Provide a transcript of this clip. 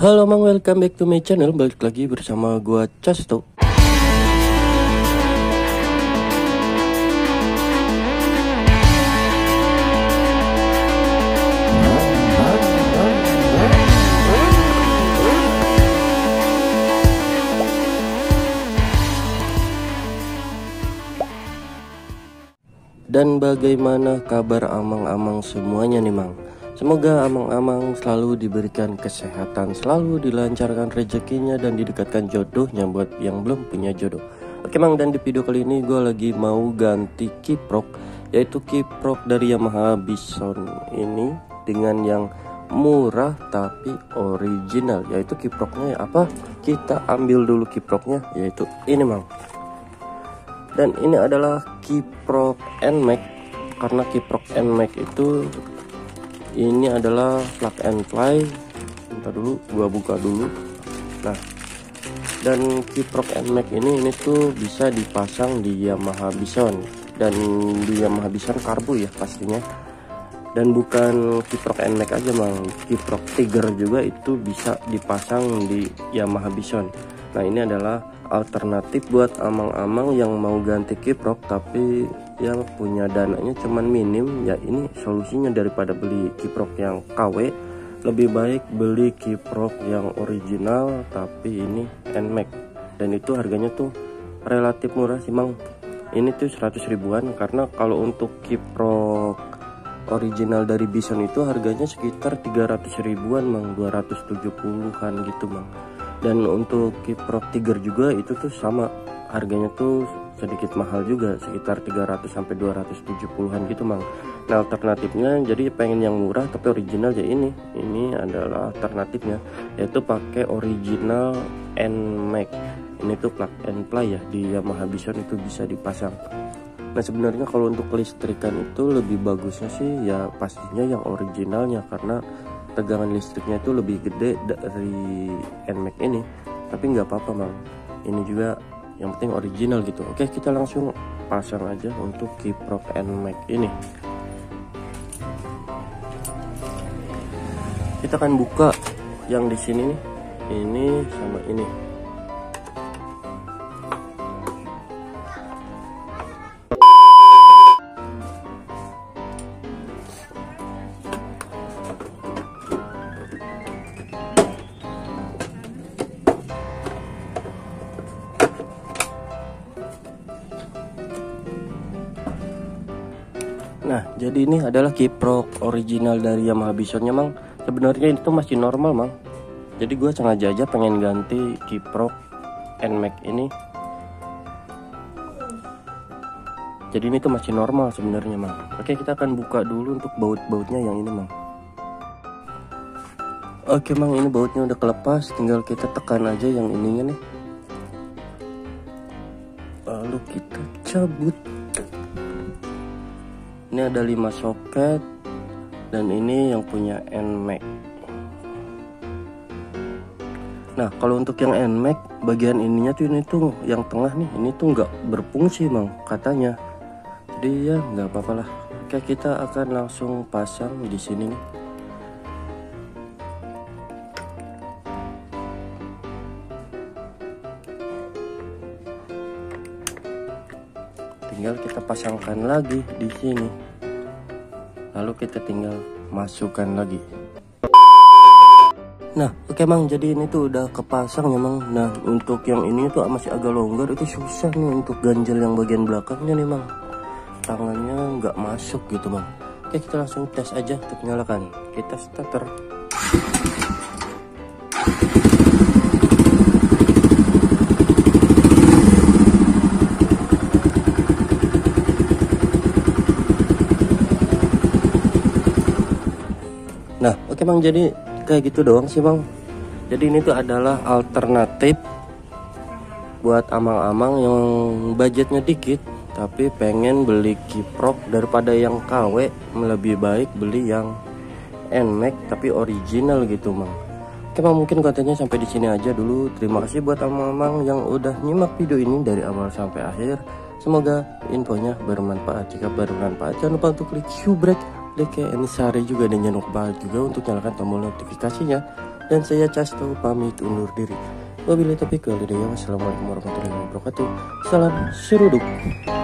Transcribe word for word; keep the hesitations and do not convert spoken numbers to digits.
Halo mang, welcome back to my channel. Balik lagi bersama gua Casto. Dan bagaimana kabar amang-amang semuanya nih mang? Semoga amang-amang selalu diberikan kesehatan, selalu dilancarkan rezekinya, dan didekatkan jodohnya buat yang belum punya jodoh. Oke mang, dan di video kali ini gue lagi mau ganti kiprok, yaitu kiprok dari Yamaha Bison ini dengan yang murah tapi original, yaitu kiproknya apa? Kita ambil dulu kiproknya, yaitu ini mang. Dan ini adalah kiprok N M A X, karena kiprok N M A X itu ini adalah plug and play. Bentar dulu, gua buka dulu. Nah, dan kiprok N M A X ini ini tuh bisa dipasang di Yamaha Bison, dan di Yamaha Bison karbu ya pastinya. Dan bukan kiprok N M A X aja mang, kiprok Tiger juga itu bisa dipasang di Yamaha Bison. Nah, ini adalah alternatif buat amang-amang yang mau ganti kiprok tapi yang punya dananya cuman minim. Ya ini solusinya, daripada beli kiprok yang K W, lebih baik beli kiprok yang original tapi ini N M A X, dan itu harganya tuh relatif murah sih mang. Ini tuh seratus ribuan, karena kalau untuk kiprok original dari Bison itu harganya sekitar tiga ratus ribuan mang, dua ratus tujuh puluhan gitu mang. Dan untuk kiprok Tiger juga itu tuh sama, harganya tuh sedikit mahal juga, sekitar tiga ratus sampai dua ratus tujuh puluhan gitu mang. Nah, alternatifnya jadi pengen yang murah tapi original ya ini. Ini adalah alternatifnya, yaitu pakai original N M A X. Ini tuh plug and play ya, di Yamaha Bison itu bisa dipasang. Nah, sebenarnya kalau untuk kelistrikan itu lebih bagusnya sih ya pastinya yang originalnya, karena tegangan listriknya itu lebih gede dari N M A X ini. Tapi nggak apa-apa mang, ini juga yang penting original gitu. Oke, kita langsung pasang aja untuk kiprok N M A X ini. Kita akan buka yang di sini nih, ini sama ini. Nah, jadi ini adalah kiprok original dari Yamaha Bisonnya mang. Sebenarnya itu masih normal mang. Jadi gue sengaja aja pengen ganti kiprok N M A X ini. Jadi ini tuh masih normal sebenarnya mang. Oke, kita akan buka dulu untuk baut-bautnya yang ini mang. Oke mang, ini bautnya udah kelepas, tinggal kita tekan aja yang ininya nih. Lalu kita cabut. Ini ada lima soket, dan ini yang punya N M A X. Nah, kalau untuk yang N M A X, bagian ininya tuh ini tuh yang tengah nih, ini tuh nggak berfungsi mang katanya. Jadi ya nggak apa-apa lah. Oke, kita akan langsung pasang di sini nih. Tinggal kita pasangkan lagi di sini, lalu kita tinggal masukkan lagi. Nah, oke mang, jadi ini tuh udah kepasang ya mang. Nah, untuk yang ini tuh masih agak longgar, itu susah nih untuk ganjel yang bagian belakangnya nih mang, tangannya nggak masuk gitu mang. Oke, kita langsung tes aja untuk nyalakan. Kita starter. Nah, oke bang, jadi kayak gitu doang sih bang. Jadi ini tuh adalah alternatif buat amang-amang yang budgetnya dikit tapi pengen beli kiprok daripada yang K W, lebih baik beli yang N M A X tapi original gitu bang. Oke bang, mungkin kontennya sampai di sini aja dulu. Terima kasih buat amang-amang yang udah nyimak video ini dari awal sampai akhir. Semoga infonya bermanfaat. Jika bermanfaat, jangan lupa untuk klik subscribe, like, and share juga, dan jangan lupa juga untuk nyalakan tombol notifikasinya. Dan saya Casto pamit undur diri. Wabillahi taufiq wal hidayah. Wassalamualaikum warahmatullahi wabarakatuh. Salam seruduk.